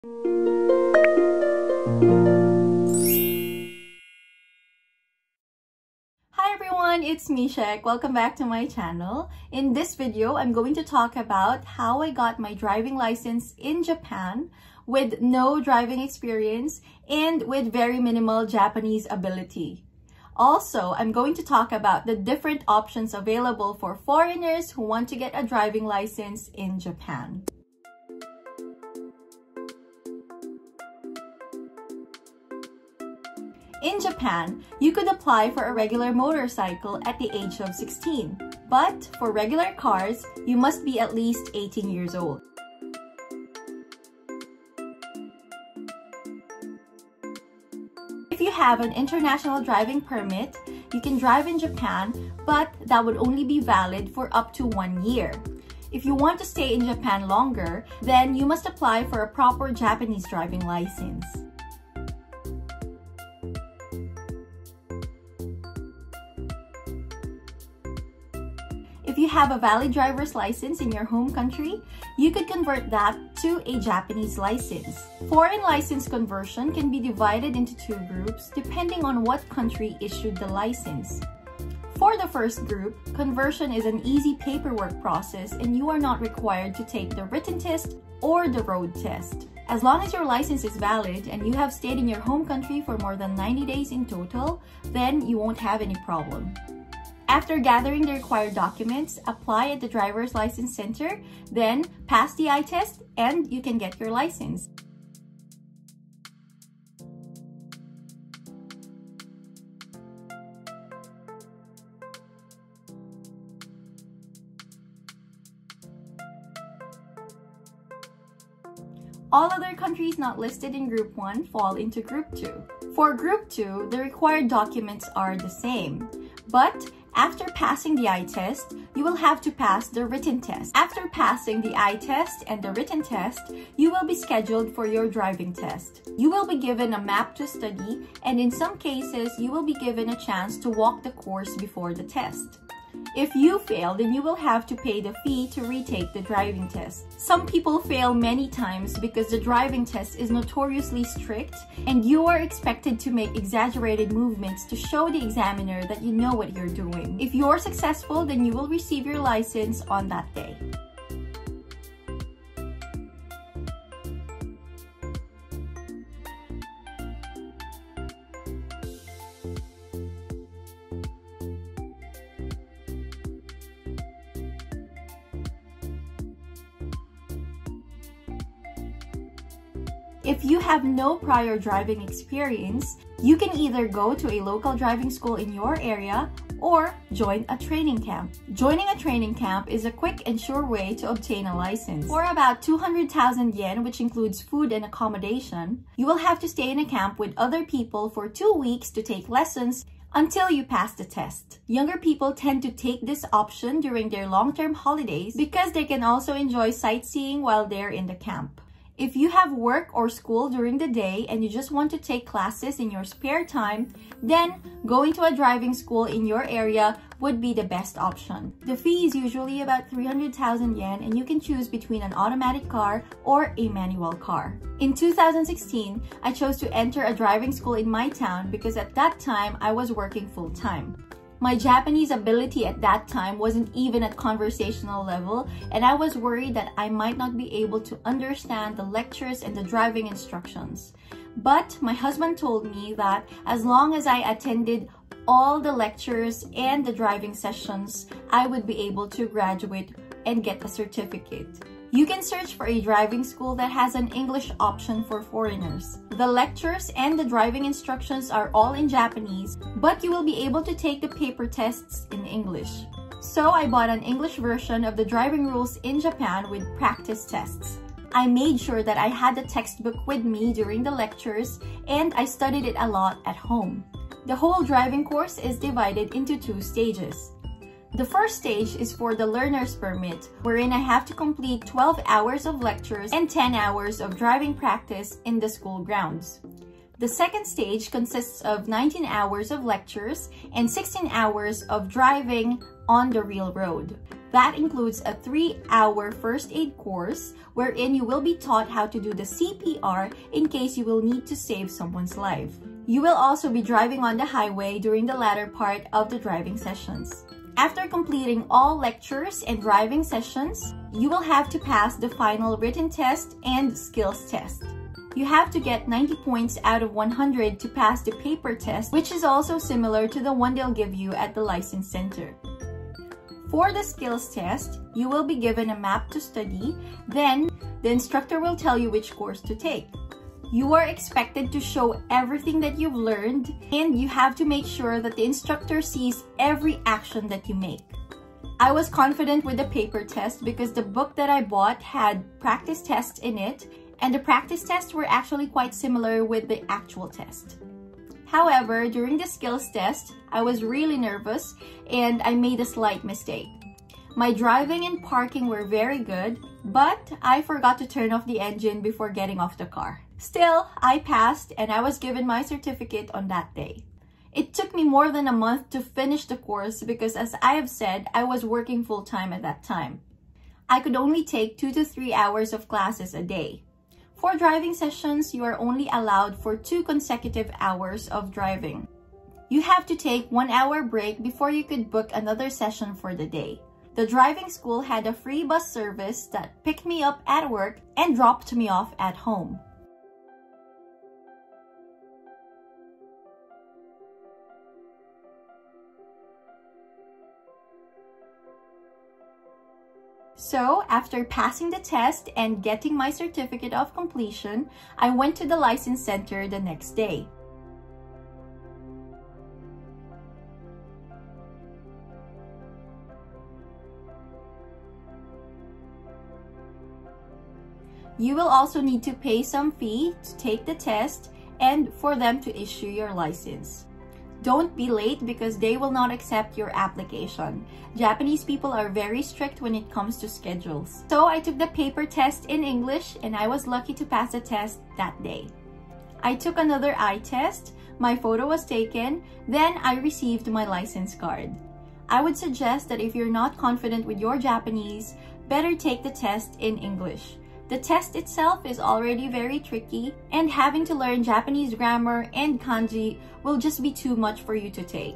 Hi everyone, it's Mishek. Welcome back to my channel. In this video, I'm going to talk about how I got my driving license in Japan with no driving experience and with very minimal Japanese ability. Also, I'm going to talk about the different options available for foreigners who want to get a driving license in Japan. In Japan, you could apply for a regular motorcycle at the age of 16. But for regular cars, you must be at least 18 years old. If you have an international driving permit, you can drive in Japan, but that would only be valid for up to 1 year. If you want to stay in Japan longer, then you must apply for a proper Japanese driving license. If you have a valid driver's license in your home country, you could convert that to a Japanese license. Foreign license conversion can be divided into two groups depending on what country issued the license. For the first group, conversion is an easy paperwork process and you are not required to take the written test or the road test. As long as your license is valid and you have stayed in your home country for more than 90 days in total, then you won't have any problem. After gathering the required documents, apply at the driver's license center, then pass the eye test and you can get your license. All other countries not listed in Group 1 fall into Group 2. For Group 2, the required documents are the same, but after passing the eye test, you will have to pass the written test. After passing the eye test and the written test, you will be scheduled for your driving test. You will be given a map to study, and in some cases, you will be given a chance to walk the course before the test. If you fail, then you will have to pay the fee to retake the driving test. Some people fail many times because the driving test is notoriously strict and you are expected to make exaggerated movements to show the examiner that you know what you're doing. If you're successful, then you will receive your license on that day. If you have no prior driving experience, you can either go to a local driving school in your area or join a training camp. Joining a training camp is a quick and sure way to obtain a license. For about 200,000 yen, which includes food and accommodation, you will have to stay in a camp with other people for 2 weeks to take lessons until you pass the test. Younger people tend to take this option during their long-term holidays because they can also enjoy sightseeing while they're in the camp. If you have work or school during the day and you just want to take classes in your spare time, then going to a driving school in your area would be the best option. The fee is usually about 300,000 yen and you can choose between an automatic car or a manual car. In 2016, I chose to enter a driving school in my town because at that time I was working full-time. My Japanese ability at that time wasn't even at conversational level, and I was worried that I might not be able to understand the lectures and the driving instructions. But my husband told me that as long as I attended all the lectures and the driving sessions, I would be able to graduate and get a certificate. You can search for a driving school that has an English option for foreigners. The lectures and the driving instructions are all in Japanese, but you will be able to take the paper tests in English. So I bought an English version of the driving rules in Japan with practice tests. I made sure that I had the textbook with me during the lectures and I studied it a lot at home. The whole driving course is divided into 2 stages. The first stage is for the learner's permit, wherein I have to complete 12 hours of lectures and 10 hours of driving practice in the school grounds. The second stage consists of 19 hours of lectures and 16 hours of driving on the real road. That includes a 3-hour first aid course wherein you will be taught how to do the CPR in case you will need to save someone's life. You will also be driving on the highway during the latter part of the driving sessions. After completing all lectures and driving sessions, you will have to pass the final written test and skills test. You have to get 90 points out of 100 to pass the paper test, which is also similar to the one they'll give you at the license center. For the skills test, you will be given a map to study, then the instructor will tell you which course to take. You are expected to show everything that you've learned, and you have to make sure that the instructor sees every action that you make. I was confident with the paper test because the book that I bought had practice tests in it, and the practice tests were actually quite similar with the actual test. However, during the skills test, I was really nervous and I made a slight mistake. My driving and parking were very good, but I forgot to turn off the engine before getting off the car. Still, I passed and I was given my certificate on that day. It took me more than a month to finish the course because, as I have said, I was working full-time at that time. I could only take 2 to 3 hours of classes a day. For driving sessions, you are only allowed for 2 consecutive hours of driving. You have to take 1 hour break before you could book another session for the day. The driving school had a free bus service that picked me up at work and dropped me off at home. So, after passing the test and getting my certificate of completion, I went to the license center the next day. You will also need to pay some fee to take the test and for them to issue your license. Don't be late because they will not accept your application. Japanese people are very strict when it comes to schedules. So I took the paper test in English and I was lucky to pass the test that day. I took another eye test, my photo was taken, then I received my license card. I would suggest that if you're not confident with your Japanese, better take the test in English. The test itself is already very tricky, and having to learn Japanese grammar and kanji will just be too much for you to take.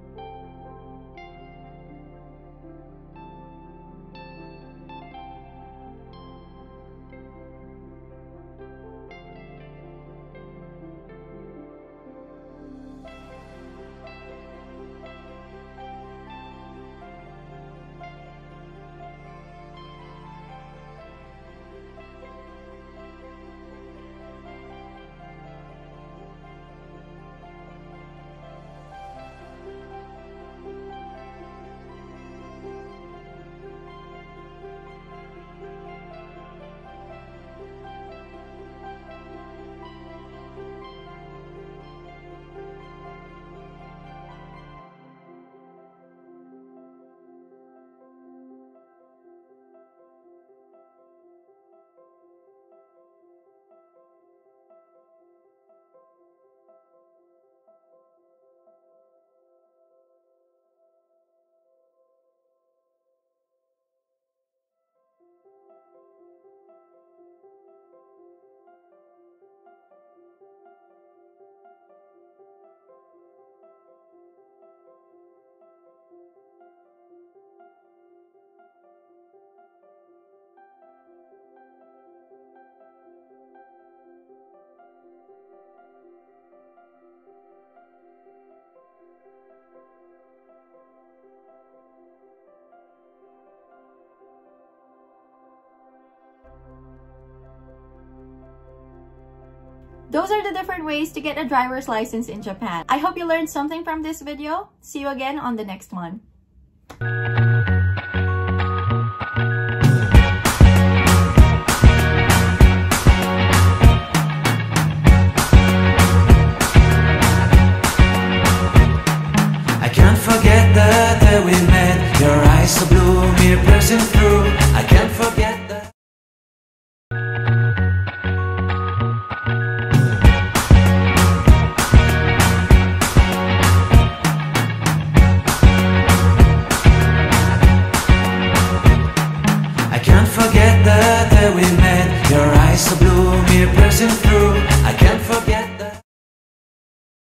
Those are the different ways to get a driver's license in Japan. I hope you learned something from this video. See you again on the next one. I can't forget that we